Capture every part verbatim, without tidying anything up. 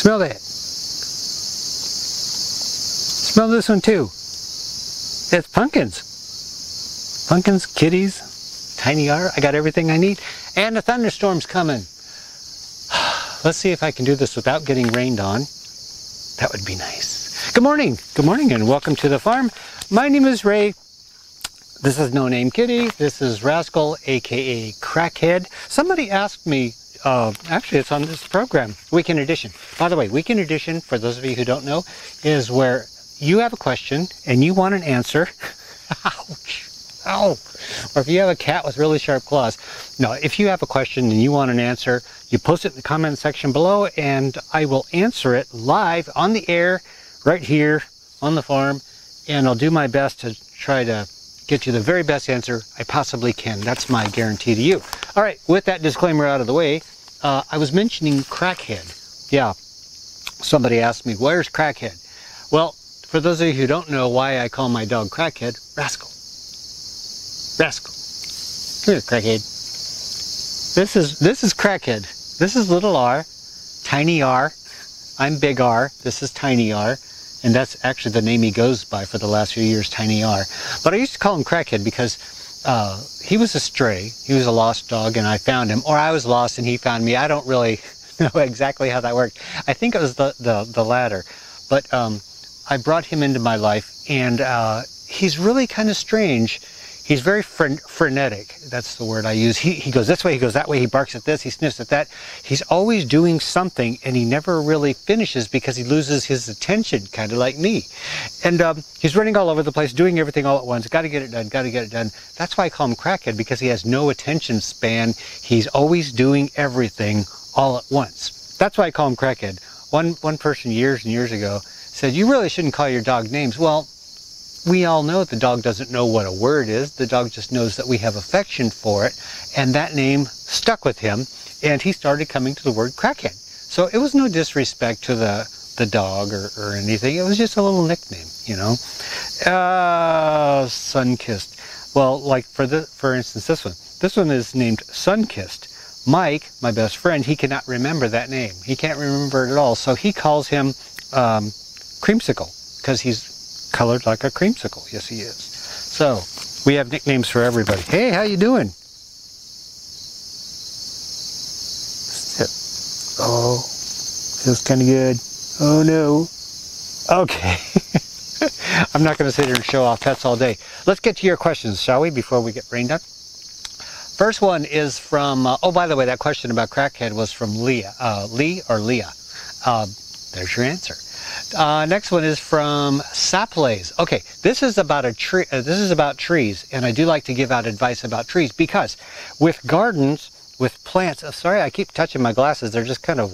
Smell that. Smell this one too. It's pumpkins. Pumpkins, kitties, tiny R. I got everything I need. And a thunderstorm's coming. Let's see if I can do this without getting rained on. That would be nice. Good morning. Good morning and welcome to the farm. My name is Ray. This is No Name Kitty. This is Rascal, aka Crackhead. Somebody asked me, uh, actually it's on this program, Weekend Edition. By the way, Weekend Edition, for those of you who don't know, is where you have a question and you want an answer. Ouch. Ow. Or if you have a cat with really sharp claws. No, if you have a question and you want an answer, you post it in the comment section below and I will answer it live on the air right here on the farm, and I'll do my best to try to get you the very best answer I possibly can. That's my guarantee to you. All right, with that disclaimer out of the way, uh, I was mentioning Crackhead. Yeah, somebody asked me, where's Crackhead? Well, for those of you who don't know why I call my dog Crackhead, Rascal. Rascal. Come here, Crackhead. This is, this is Crackhead. This is little R, tiny R. I'm big R. This is tiny R. And that's actually the name he goes by for the last few years, Tiny R. But I used to call him Crackhead because uh, he was a stray. He was a lost dog and I found him. Or I was lost and he found me. I don't really know exactly how that worked. I think it was the, the, the latter. But um, I brought him into my life and uh, he's really kind of strange. He's very fren frenetic. That's the word I use. He, he goes this way, he goes that way, he barks at this, he sniffs at that. He's always doing something and he never really finishes because he loses his attention, kind of like me. And um, he's running all over the place, doing everything all at once. Got to get it done, got to get it done. That's why I call him Crackhead, because he has no attention span. He's always doing everything all at once. That's why I call him Crackhead. One, one person years and years ago said, you really shouldn't call your dog names. Well, we all know the dog doesn't know what a word is. The dog just knows that we have affection for it. And that name stuck with him. And he started coming to the word Crackhead. So it was no disrespect to the, the dog or, or anything. It was just a little nickname, you know. Uh, Sun-Kissed. Well, like for, the, for instance, this one. This one is named Sun-Kissed. Mike, my best friend, he cannot remember that name. He can't remember it at all. So he calls him um, Creamsicle, because he's colored like a creamsicle. Yes, he is. So we have nicknames for everybody. Hey, how you doing? Sit. Oh, feels kind of good. Oh no. Okay. I'm not going to sit here and show off pets all day. Let's get to your questions, shall we, before we get rained on? First one is from, uh, oh, by the way, that question about Crackhead was from Leah. Uh, Lee or Leah? Uh, there's your answer. Uh, next one is from Saplays. Okay, this is about a tree. Uh, this is about trees, and I do like to give out advice about trees because with gardens, with plants. Oh, sorry, I keep touching my glasses. They're just kind of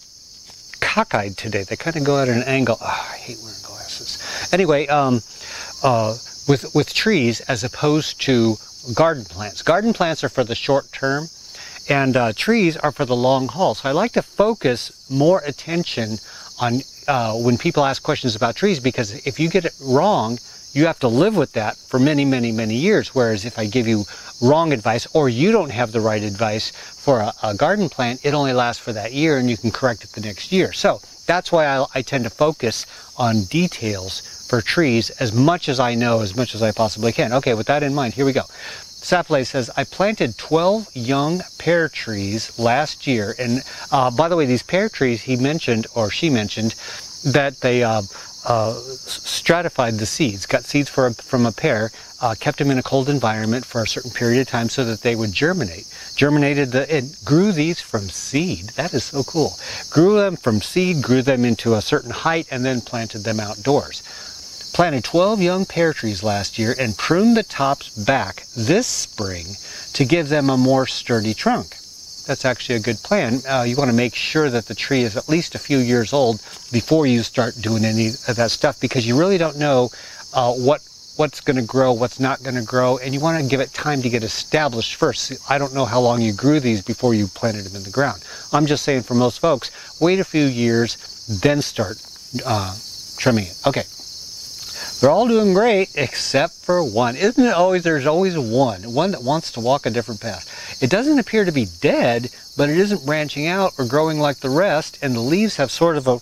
cockeyed today. They kind of go at an angle. Oh, I hate wearing glasses. Anyway, um, uh, with with trees as opposed to garden plants. Garden plants are for the short term, and uh, trees are for the long haul. So I like to focus more attention on uh, when people ask questions about trees, because if you get it wrong, you have to live with that for many, many, many years. Whereas if I give you wrong advice or you don't have the right advice for a, a garden plant, it only lasts for that year and you can correct it the next year. So that's why I, I tend to focus on details for trees as much as I know, as much as I possibly can. Okay, with that in mind, here we go. Sapley says, I planted twelve young pear trees last year. And uh, by the way, these pear trees, he mentioned, or she mentioned, that they uh, uh, stratified the seeds, got seeds for a, from a pear, uh, kept them in a cold environment for a certain period of time so that they would germinate. Germinated, the, it grew these from seed. That is so cool. Grew them from seed, grew them into a certain height, and then planted them outdoors. Planted twelve young pear trees last year and pruned the tops back this spring to give them a more sturdy trunk. That's actually a good plan. Uh, you want to make sure that the tree is at least a few years old before you start doing any of that stuff, because you really don't know uh, what what's going to grow, what's not going to grow, and you want to give it time to get established first. I don't know how long you grew these before you planted them in the ground. I'm just saying, for most folks, wait a few years, then start uh, trimming it. Okay. They're all doing great except for one. Isn't it always, there's always one, one that wants to walk a different path. It doesn't appear to be dead, but it isn't branching out or growing like the rest, and the leaves have sort of a,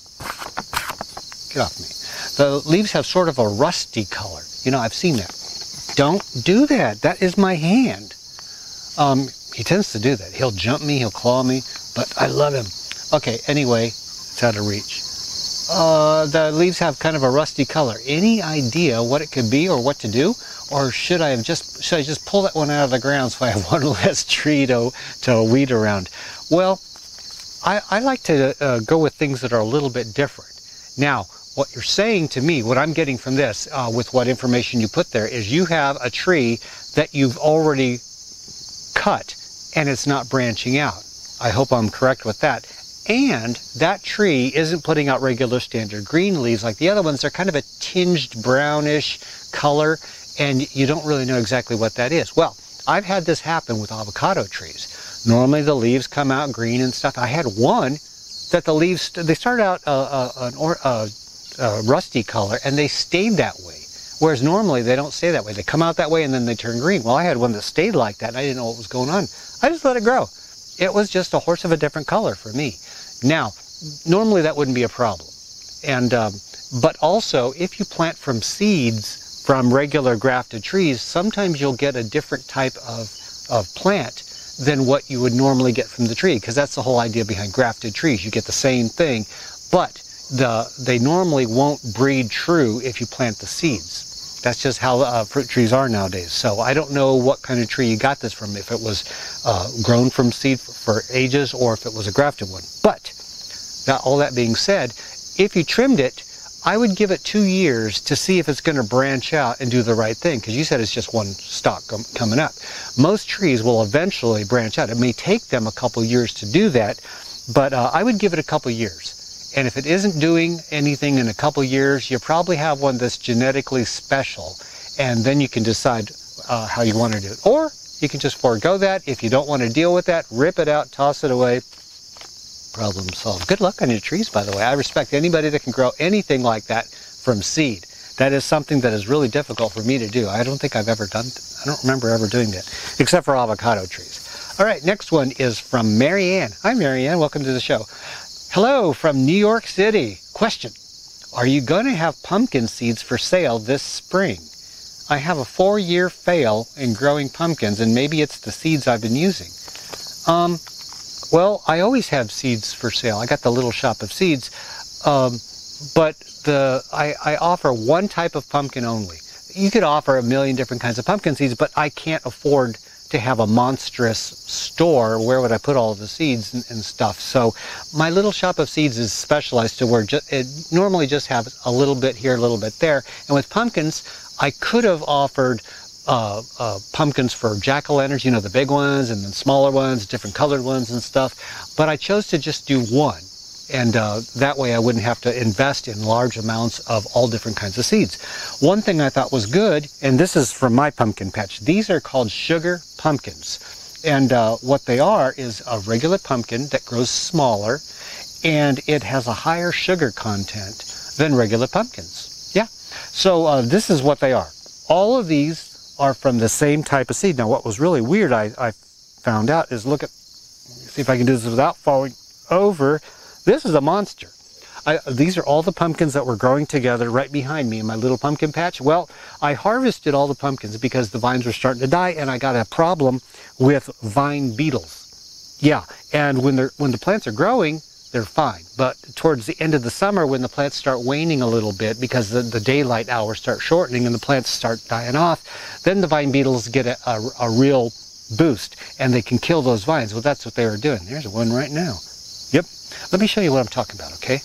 get off me. The leaves have sort of a rusty color. You know, I've seen that. Don't do that. That is my hand. Um, he tends to do that. He'll jump me, he'll claw me, but I love him. Okay, anyway, it's out of reach. Uh, the leaves have kind of a rusty color. Any idea what it could be or what to do? Or should I have just, should I just pull that one out of the ground so I have one less tree to, to weed around? Well, I, I like to uh, go with things that are a little bit different. Now, what you're saying to me, what I'm getting from this, uh, with what information you put there, is you have a tree that you've already cut and it's not branching out. I hope I'm correct with that. And that tree isn't putting out regular standard green leaves like the other ones. They're kind of a tinged brownish color, and you don't really know exactly what that is. Well, I've had this happen with avocado trees. Normally the leaves come out green and stuff. I had one that the leaves, they started out a, a, an or, a, a rusty color, and they stayed that way. Whereas normally they don't stay that way. They come out that way and then they turn green. Well, I had one that stayed like that and I didn't know what was going on. I just let it grow. It was just a horse of a different color for me. Now, normally that wouldn't be a problem. And, um, but also, if you plant from seeds from regular grafted trees, sometimes you'll get a different type of, of plant than what you would normally get from the tree, because that's the whole idea behind grafted trees. You get the same thing, but the, they normally won't breed true if you plant the seeds. That's just how uh, fruit trees are nowadays. So I don't know what kind of tree you got this from, if it was uh, grown from seed for ages or if it was a grafted one. But that, all that being said, if you trimmed it, I would give it two years to see if it's going to branch out and do the right thing, because you said it's just one stalk coming up. Most trees will eventually branch out. It may take them a couple years to do that, but uh, I would give it a couple years. And if it isn't doing anything in a couple years, you probably have one that's genetically special, and then you can decide uh, how you want to do it. Or you can just forego that. If you don't want to deal with that, rip it out, toss it away. Problem solved. Good luck on your trees, by the way. I respect anybody that can grow anything like that from seed. That is something that is really difficult for me to do. I don't think I've ever done, I don't remember ever doing that, except for avocado trees. All right, next one is from Mary Ann. Hi, Mary Ann. Welcome to the show. Hello from New York City. Question: are you going to have pumpkin seeds for sale this spring? I have a four-year fail in growing pumpkins, and maybe it's the seeds I've been using. Um, well, I always have seeds for sale. I got the little shop of seeds, um, but the I, I offer one type of pumpkin only. You could offer a million different kinds of pumpkin seeds, but I can't afford to have a monstrous store. Where would I put all of the seeds and, and stuff? So my little shop of seeds is specialized to where ju it normally just has a little bit here, a little bit there. And with pumpkins, I could have offered uh, uh, pumpkins for jack-o'-lanterns, you know, the big ones and then smaller ones, different colored ones and stuff. But I chose to just do one. And uh, that way I wouldn't have to invest in large amounts of all different kinds of seeds. One thing I thought was good, and this is from my pumpkin patch, these are called sugar pumpkins. And uh, what they are is a regular pumpkin that grows smaller, and it has a higher sugar content than regular pumpkins. Yeah, so uh, this is what they are. All of these are from the same type of seed. Now what was really weird I, I found out is, look at, see if I can do this without falling over. This is a monster. I, these are all the pumpkins that were growing together right behind me in my little pumpkin patch. Well, I harvested all the pumpkins because the vines were starting to die, and I got a problem with vine beetles. Yeah, and when they're when the plants are growing, they're fine. But towards the end of the summer, when the plants start waning a little bit because the, the daylight hours start shortening and the plants start dying off, then the vine beetles get a, a, a real boost, and they can kill those vines. Well, that's what they were doing. There's one right now. Yep. Let me show you what I'm talking about, okay?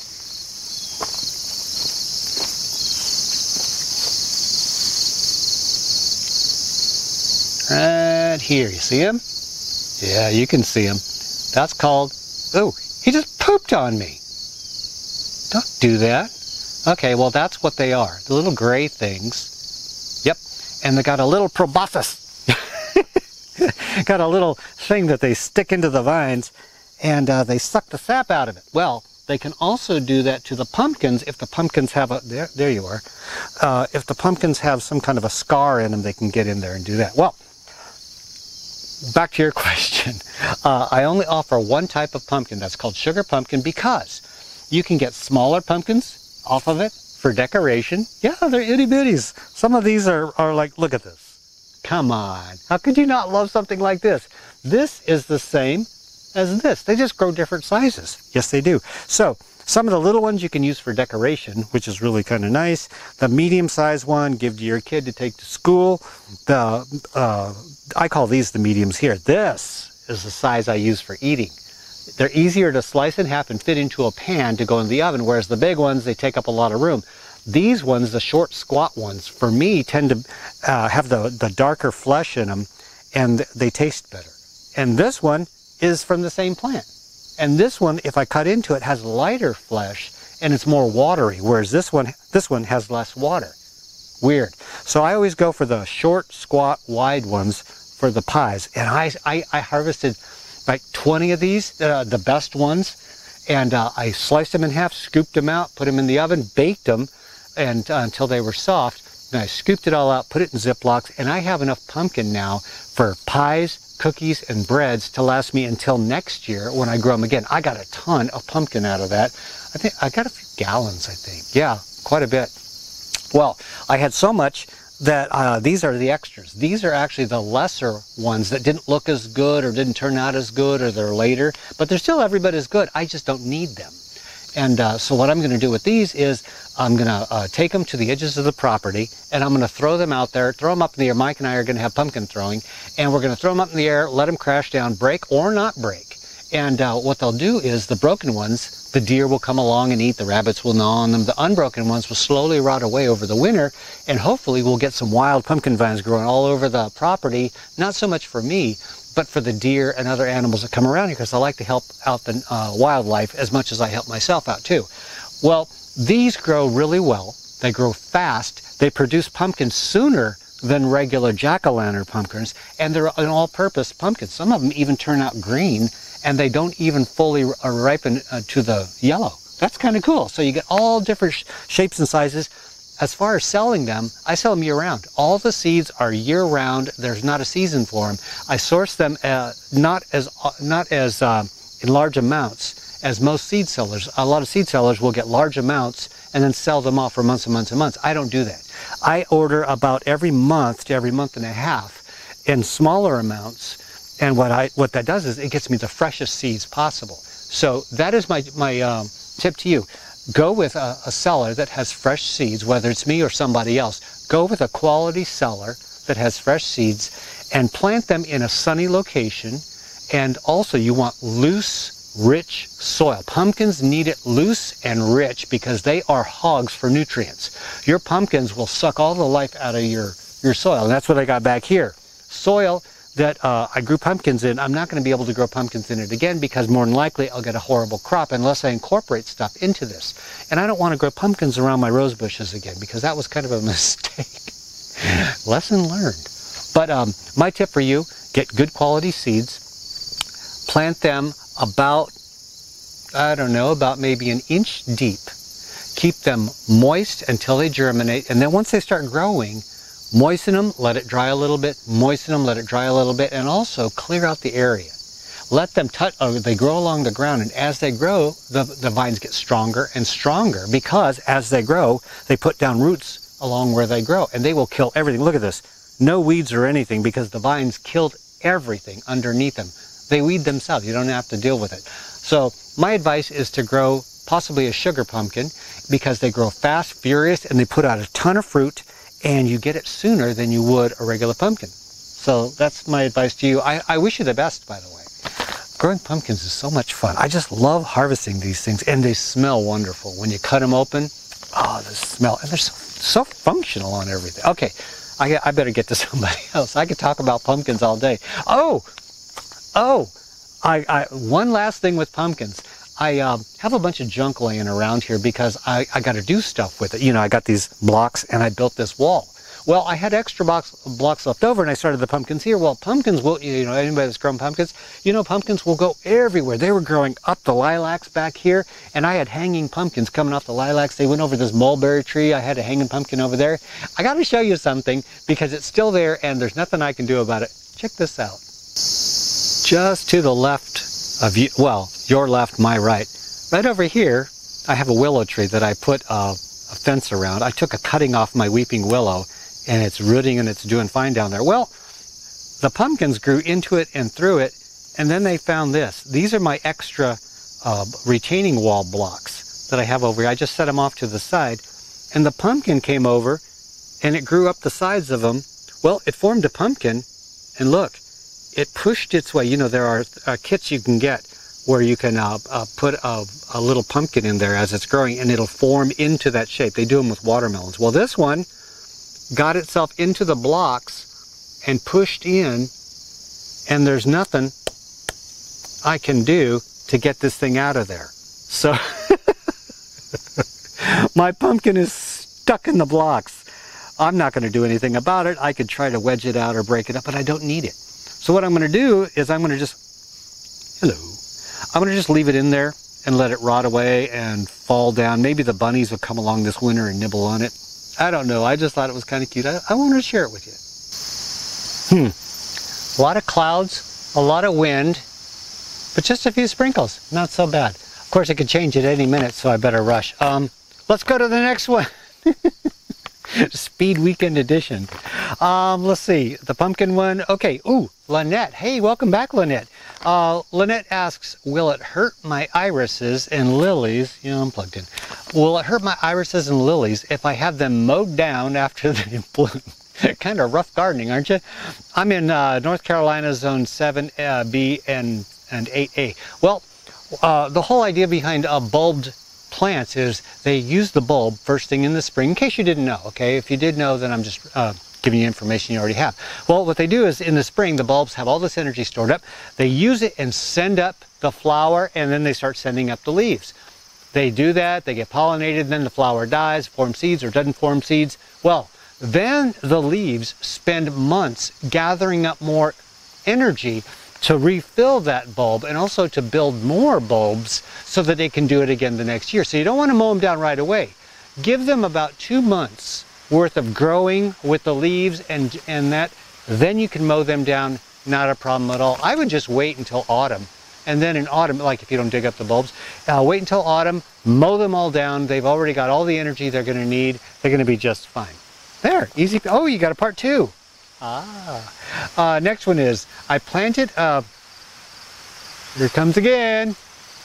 Right here, you see him? Yeah, you can see him. That's called, oh, he just pooped on me. Don't do that. Okay, well that's what they are, the little gray things. Yep, and they got a little proboscis. Got a little thing that they stick into the vines, and uh, they suck the sap out of it. Well, they they can also do that to the pumpkins if the pumpkins have a, there, there you are, uh, if the pumpkins have some kind of a scar in them, they can get in there and do that. Well, back to your question. Uh, I only offer one type of pumpkin, that's called sugar pumpkin, because you can get smaller pumpkins off of it for decoration. Yeah, they're itty bitties. Some of these are, are like, look at this. Come on, how could you not love something like this? This is the same as this. They just grow different sizes. Yes, they do. So some of the little ones you can use for decoration, which is really kind of nice. The medium-sized one, give to your kid to take to school. The uh, I call these the mediums here. This is the size I use for eating. They're easier to slice in half and fit into a pan to go in the oven, whereas the big ones, they take up a lot of room. These ones, the short, squat ones, for me, tend to uh, have the, the darker flesh in them, and they taste better. And this one is from the same plant. And this one, if I cut into it, has lighter flesh and it's more watery, whereas this one, this one has less water. Weird. So I always go for the short, squat, wide ones for the pies. And I, I, I harvested like twenty of these, uh, the best ones, and uh, I sliced them in half, scooped them out, put them in the oven, baked them and uh, until they were soft. And I scooped it all out, put it in Ziplocs, and I have enough pumpkin now for pies, cookies, and breads to last me until next year when I grow them again. I got a ton of pumpkin out of that. I think I got a few gallons, I think. Yeah, quite a bit. Well, I had so much that uh, these are the extras. These are actually the lesser ones that didn't look as good or didn't turn out as good, or they're later, but they're still every bit as good. I just don't need them. And uh, so what I'm going to do with these is I'm going to uh, take them to the edges of the property, and I'm going to throw them out there, throw them up in the air. Mike and I are going to have pumpkin throwing, and we're going to throw them up in the air, let them crash down, break or not break. And uh, what they'll do is the broken ones, the deer will come along and eat, the rabbits will gnaw on them, the unbroken ones will slowly rot away over the winter, and hopefully we'll get some wild pumpkin vines growing all over the property, not so much for me, but for the deer and other animals that come around here, because I like to help out the uh, wildlife as much as I help myself out too. Well, these grow really well, they grow fast, they produce pumpkins sooner than regular jack-o'-lantern pumpkins, and they're an all-purpose pumpkin. Some of them even turn out green, and they don't even fully ripen uh, to the yellow. That's kind of cool. So you get all different sh shapes and sizes. As far as selling them, I sell them year-round. All the seeds are year-round. There's not a season for them. I source them uh, not as uh, not as uh, in large amounts as most seed sellers. A lot of seed sellers will get large amounts and then sell them off for months and months and months. I don't do that. I order about every month to every month and a half in smaller amounts. And what I what that does is it gets me the freshest seeds possible. So that is my my um, tip to you. Go with a, a seller that has fresh seeds, whether it's me or somebody else. Go with a quality seller that has fresh seeds and plant them in a sunny location. And also you want loose, rich soil. Pumpkins need it loose and rich because they are hogs for nutrients. Your pumpkins will suck all the life out of your, your soil. And that's what I got back here. Soil that uh, I grew pumpkins in, I'm not going to be able to grow pumpkins in it again because more than likely I'll get a horrible crop unless I incorporate stuff into this. And I don't want to grow pumpkins around my rose bushes again because that was kind of a mistake. Lesson learned. But um, my tip for you, get good quality seeds, plant them about, I don't know, about maybe an inch deep. Keep them moist until they germinate, and then once they start growing, moisten them, let it dry a little bit, moisten them, let it dry a little bit, and also clear out the area. Let them touch, or they grow along the ground, and as they grow, the, the vines get stronger and stronger because as they grow, they put down roots along where they grow, and they will kill everything. Look at this. No weeds or anything because the vines killed everything underneath them. They weed themselves. You don't have to deal with it. So my advice is to grow possibly a sugar pumpkin because they grow fast, furious, and they put out a ton of fruit, and you get it sooner than you would a regular pumpkin. So that's my advice to you. I, I wish you the best, by the way. Growing pumpkins is so much fun. I just love harvesting these things, and they smell wonderful. When you cut them open, oh, the smell, and they're so, so functional on everything. Okay, I, I better get to somebody else. I could talk about pumpkins all day. Oh, oh, I, I, one last thing with pumpkins. I um, have a bunch of junk laying around here because I, I got to do stuff with it. You know, I got these blocks and I built this wall. Well, I had extra box, blocks left over, and I started the pumpkins here. Well, pumpkins will, you know, anybody that's grown pumpkins, you know, pumpkins will go everywhere. They were growing up the lilacs back here, and I had hanging pumpkins coming off the lilacs. They went over this mulberry tree. I had a hanging pumpkin over there. I got to show you something because it's still there, and there's nothing I can do about it. Check this out. Just to the left of you, well, your left, my right. Right over here, I have a willow tree that I put a, a fence around. I took a cutting off my weeping willow, and it's rooting and it's doing fine down there. Well, the pumpkins grew into it and through it, and then they found this. These are my extra uh, retaining wall blocks that I have over here. I just set them off to the side, and the pumpkin came over, and it grew up the sides of them. Well, it formed a pumpkin, and look, it pushed its way. You know, there are uh, kits you can get where you can uh, uh, put a, a little pumpkin in there as it's growing, and it'll form into that shape. They do them with watermelons. Well, this one got itself into the blocks and pushed in, and there's nothing I can do to get this thing out of there. So my pumpkin is stuck in the blocks. I'm not going to do anything about it. I could try to wedge it out or break it up, but I don't need it. So what I'm going to do is I'm going to just, hello, I'm going to just leave it in there and let it rot away and fall down. Maybe the bunnies will come along this winter and nibble on it. I don't know. I just thought it was kind of cute. I, I wanted to share it with you. Hmm. A lot of clouds, a lot of wind, but just a few sprinkles. Not so bad. Of course, it could change at any minute, so I better rush. Um, let's go to the next one. Speed Weekend Edition. Um, let's see. The pumpkin one. Okay. Ooh, Lynette. Hey, welcome back, Lynette. Uh, Lynette asks, will it hurt my irises and lilies? You know, I'm plugged in. Will it hurt my irises and lilies if I have them mowed down after they bloom? Kind of rough gardening, aren't you? I'm in uh, North Carolina, Zone seven B and, and eight A. Well, uh, the whole idea behind uh, bulbed plants is they use the bulb first thing in the spring, in case you didn't know, okay? If you did know, then I'm just uh, giving you information you already have. Well, what they do is in the spring, the bulbs have all this energy stored up. They use it and send up the flower, and then they start sending up the leaves. They do that, they get pollinated, then the flower dies, forms seeds or doesn't form seeds. Well, then the leaves spend months gathering up more energy to refill that bulb and also to build more bulbs so that they can do it again the next year. So you don't want to mow them down right away. Give them about two months worth of growing with the leaves and, and that, then you can mow them down, not a problem at all. I would just wait until autumn. And then in autumn, like if you don't dig up the bulbs, uh, wait until autumn, mow them all down. They've already got all the energy they're going to need. They're going to be just fine. There, easy. Oh, you got a part two. Ah. Uh, next one is, I planted, uh, here it comes again.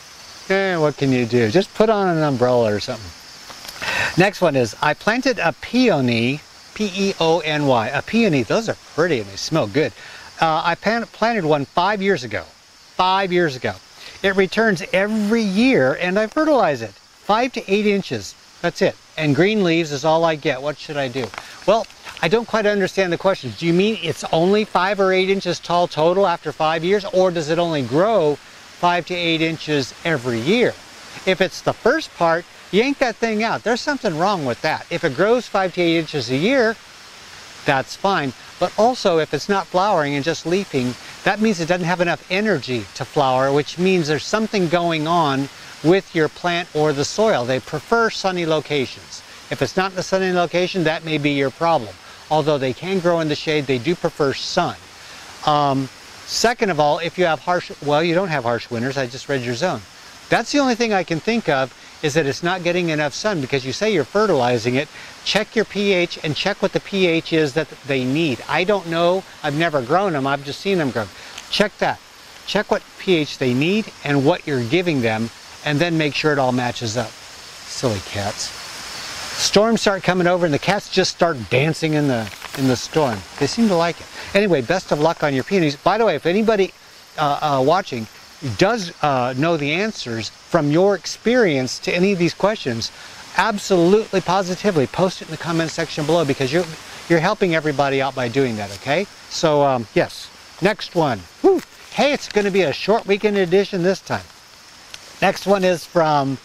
Eh, what can you do? Just put on an umbrella or something. Next one is, I planted a peony, P E O N Y, a peony. Those are pretty and they smell good. Uh, I planted one five years ago. Five years ago. It returns every year and I fertilize it. Five to eight inches. That's it. And green leaves is all I get. What should I do? Well, I don't quite understand the question. Do you mean it's only five or eight inches tall total after five years? Or does it only grow five to eight inches every year? If it's the first part, yank that thing out. There's something wrong with that. If it grows five to eight inches a year, that's fine. But also, if it's not flowering and just leafing, that means it doesn't have enough energy to flower, which means there's something going on with your plant or the soil. They prefer sunny locations. If it's not in a sunny location, that may be your problem. Although they can grow in the shade, they do prefer sun. Um, second of all, if you have harsh, well, you don't have harsh winters, I just read your zone. That's the only thing I can think of, is that it's not getting enough sun, because you say you're fertilizing it. Check your pH and check what the pH is that they need. I don't know, I've never grown them, I've just seen them grow. Check that. Check what pH they need and what you're giving them, and then make sure it all matches up. Silly cats. Storms start coming over and the cats just start dancing in the in the storm. They seem to like it. Anyway, best of luck on your peonies. By the way, if anybody uh, uh, watching does uh, know the answers from your experience to any of these questions, absolutely, positively, post it in the comment section below, because you're, you're helping everybody out by doing that, okay? So, um, yes. Next one. Whew. Hey, it's going to be a short weekend edition this time. Next one is from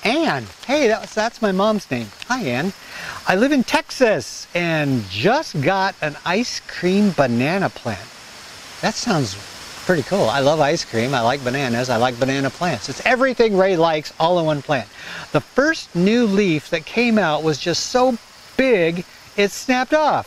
Ann. Hey, that's, that's my mom's name. Hi, Ann. I live in Texas and just got an ice cream banana plant. That sounds pretty cool. I love ice cream. I like bananas. I like banana plants. It's everything Ray likes all in one plant. The first new leaf that came out was just so big, it snapped off.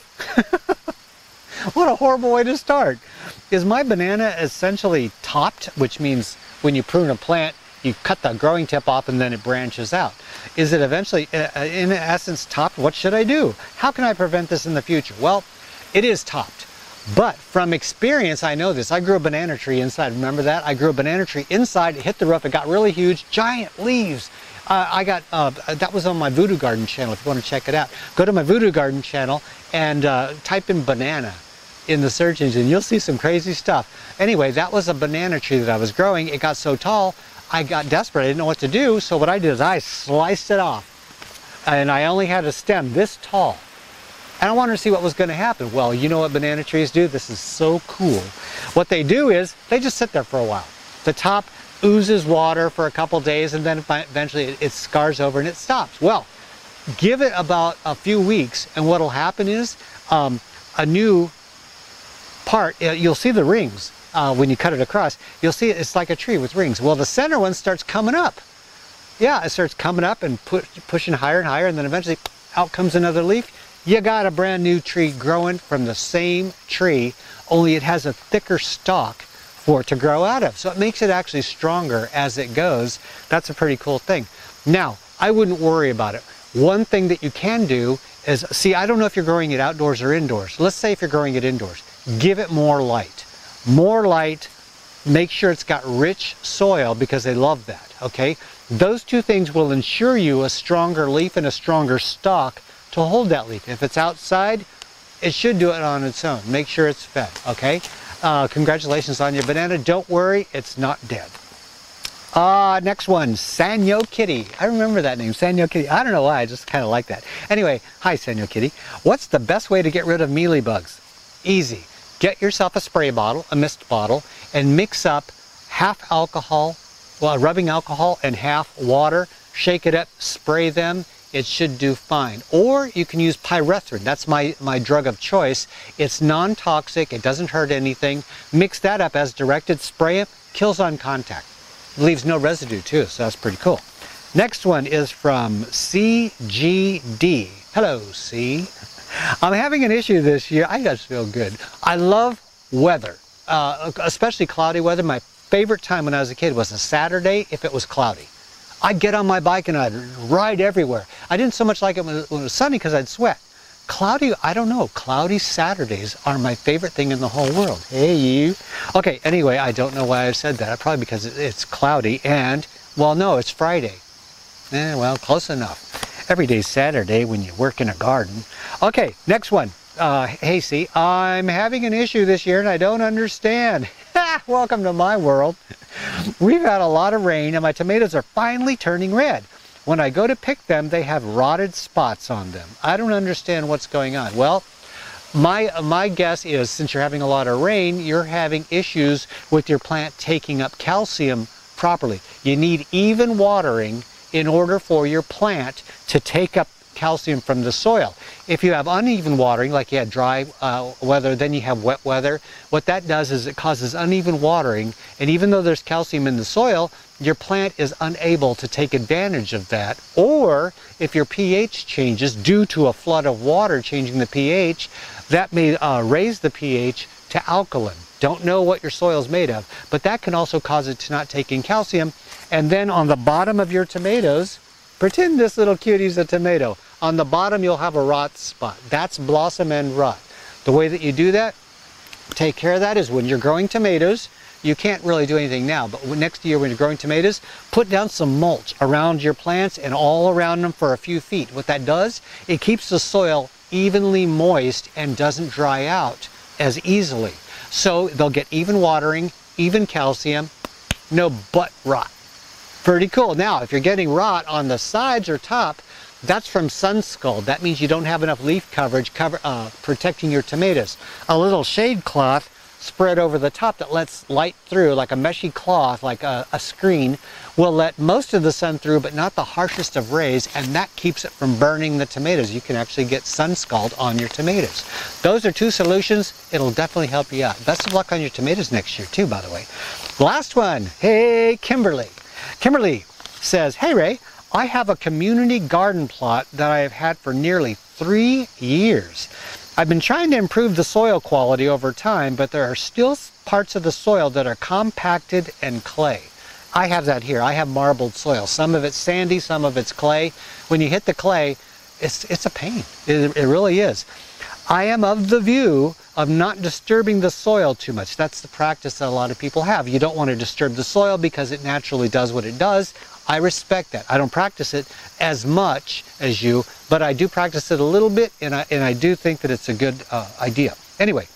What a horrible way to start. Is my banana essentially topped, which means when you prune a plant, you cut the growing tip off and then it branches out? Is it eventually, in essence, topped? What should I do? How can I prevent this in the future? Well, it is topped. But from experience, I know this. I grew a banana tree inside. Remember that? I grew a banana tree inside. It hit the roof. It got really huge, giant leaves. Uh, I got, uh, that was on my Voodoo Garden channel. If you want to check it out, go to my Voodoo Garden channel and uh, type in banana in the search engine. You'll see some crazy stuff. Anyway, that was a banana tree that I was growing. It got so tall, I got desperate. I didn't know what to do. So what I did is I sliced it off. And I only had a stem this tall. And I wanted to see what was going to happen. Well, you know what banana trees do? This is so cool. What they do is they just sit there for a while. The top oozes water for a couple days and then eventually it, it scars over and it stops. Well, give it about a few weeks and what will happen is um, a new part, uh, you'll see the rings uh, when you cut it across. You'll see it, it's like a tree with rings. Well, the center one starts coming up. Yeah, it starts coming up and pu pushing higher and higher, and then eventually out comes another leaf. You got a brand new tree growing from the same tree, only it has a thicker stalk for it to grow out of. So it makes it actually stronger as it goes. That's a pretty cool thing. Now, I wouldn't worry about it. One thing that you can do is, see, I don't know if you're growing it outdoors or indoors. Let's say if you're growing it indoors, give it more light. More light, make sure it's got rich soil because they love that, okay? Those two things will ensure you a stronger leaf and a stronger stalk to hold that leaf. If it's outside, it should do it on its own. Make sure it's fed, okay? Uh, congratulations on your banana. Don't worry, it's not dead. Uh, next one, Sanyo Kitty. I remember that name, Sanyo Kitty. I don't know why, I just kind of like that. Anyway, hi Sanyo Kitty. What's the best way to get rid of mealy bugs? Easy. Get yourself a spray bottle, a mist bottle, and mix up half alcohol, well, rubbing alcohol and half water. Shake it up, spray them. It should do fine. Or you can use pyrethrin. That's my, my drug of choice. It's non-toxic. It doesn't hurt anything. Mix that up as directed. Spray it. Kills on contact. Leaves no residue too, so that's pretty cool. Next one is from C G D. Hello, C. I'm having an issue this year. I just feel good. I love weather, uh, especially cloudy weather. My favorite time when I was a kid was a Saturday if it was cloudy. I'd get on my bike and I'd ride everywhere. I didn't so much like it when it was sunny because I'd sweat. Cloudy, I don't know, cloudy Saturdays are my favorite thing in the whole world. Hey, you. Okay, anyway, I don't know why I said that. Probably because it's cloudy and, well, no, it's Friday. Eh, well, close enough. Every day's Saturday when you work in a garden. Okay, next one. Uh, hey, see, I'm having an issue this year and I don't understand. Welcome to my world. We've had a lot of rain and my tomatoes are finally turning red. When I go to pick them, they have rotted spots on them. I don't understand what's going on. Well, my, my guess is since you're having a lot of rain, you're having issues with your plant taking up calcium properly. You need even watering in order for your plant to take up calcium from the soil. If you have uneven watering, like you had dry uh, weather, then you have wet weather, what that does is it causes uneven watering, and even though there's calcium in the soil, your plant is unable to take advantage of that. Or if your pH changes due to a flood of water changing the pH, that may uh, raise the pH to alkaline. Don't know what your soil is made of, but that can also cause it to not take in calcium. And then on the bottom of your tomatoes, pretend this little cutie's a tomato. On the bottom you'll have a rot spot. That's blossom end rot. The way that you do that, take care of that, is when you're growing tomatoes, you can't really do anything now, but next year when you're growing tomatoes, put down some mulch around your plants and all around them for a few feet. What that does, it keeps the soil evenly moist and doesn't dry out as easily. So they'll get even watering, even calcium, no butt rot. Pretty cool. Now, if you're getting rot on the sides or top, that's from sun scald. That means you don't have enough leaf coverage cover, uh, protecting your tomatoes. A little shade cloth spread over the top that lets light through, like a meshy cloth, like a, a screen, will let most of the sun through, but not the harshest of rays, and that keeps it from burning the tomatoes. You can actually get sun scald on your tomatoes. Those are two solutions. It'll definitely help you out. Best of luck on your tomatoes next year too, by the way. Last one. Hey, Kimberly. Kimberly says, hey Ray, I have a community garden plot that I have had for nearly three years. I've been trying to improve the soil quality over time, but there are still parts of the soil that are compacted and clay. I have that here. I have marbled soil. Some of it's sandy, some of it's clay. When you hit the clay, it's, it's a pain. It, it really is. I am of the view of not disturbing the soil too much. That's the practice that a lot of people have. You don't want to disturb the soil because it naturally does what it does. I respect that. I don't practice it as much as you, but I do practice it a little bit, and I, and I do think that it's a good uh, idea. Anyway,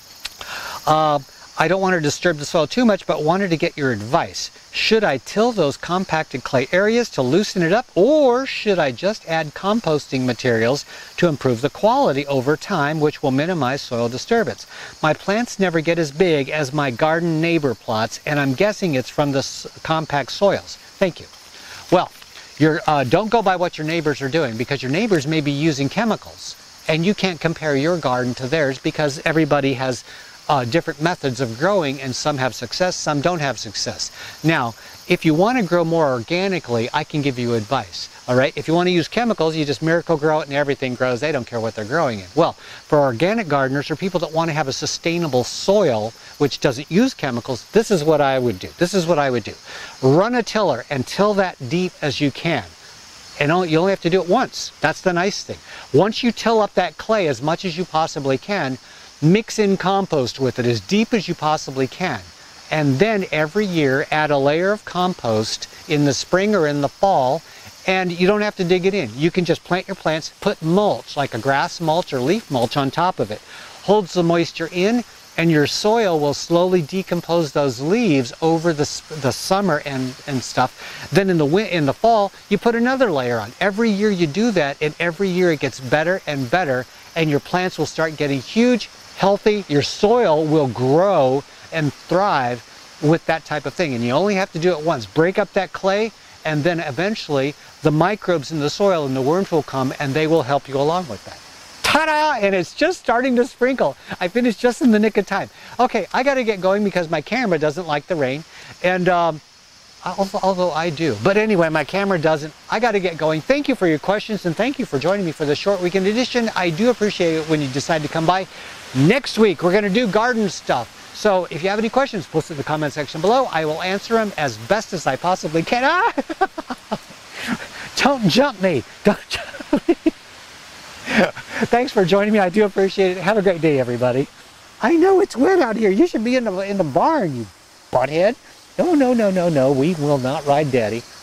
uh, I don't want to disturb the soil too much, but wanted to get your advice. Should I till those compacted clay areas to loosen it up, or should I just add composting materials to improve the quality over time, which will minimize soil disturbance? My plants never get as big as my garden neighbor plots, and I'm guessing it's from the compact soils. Thank you. Well, you're, uh, don't go by what your neighbors are doing, because your neighbors may be using chemicals, and you can't compare your garden to theirs because everybody has uh, different methods of growing, and some have success, some don't have success. Now, if you want to grow more organically, I can give you advice. All right, if you want to use chemicals, you just miracle grow it and everything grows. They don't care what they're growing in. Well, for organic gardeners or people that want to have a sustainable soil which doesn't use chemicals, this is what I would do. This is what I would do. Run a tiller and till that deep as you can. And you only have to do it once. That's the nice thing. Once you till up that clay as much as you possibly can, mix in compost with it as deep as you possibly can. And then every year add a layer of compost in the spring or in the fall. And you don't have to dig it in. You can just plant your plants, put mulch, like a grass mulch or leaf mulch on top of it. Holds the moisture in, and your soil will slowly decompose those leaves over the, the summer and, and stuff. Then in the, in the fall, you put another layer on. Every year you do that, and every year it gets better and better, and your plants will start getting huge, healthy. Your soil will grow and thrive with that type of thing. And you only have to do it once. Break up that clay, and then eventually the microbes in the soil and the worms will come, and they will help you along with that. Ta-da! And it's just starting to sprinkle. I finished just in the nick of time. Okay, I got to get going because my camera doesn't like the rain, and um, although I do. But anyway, my camera doesn't. I got to get going. Thank you for your questions, and thank you for joining me for the short weekend edition. I do appreciate it when you decide to come by. Next week, we're going to do garden stuff. So if you have any questions, post it in the comment section below. I will answer them as best as I possibly can. Ah! Don't jump me. Don't jump me. Thanks for joining me. I do appreciate it. Have a great day, everybody. I know it's wet out here. You should be in the, in the barn, you butthead. No, no, no, no, no. We will not ride Daddy.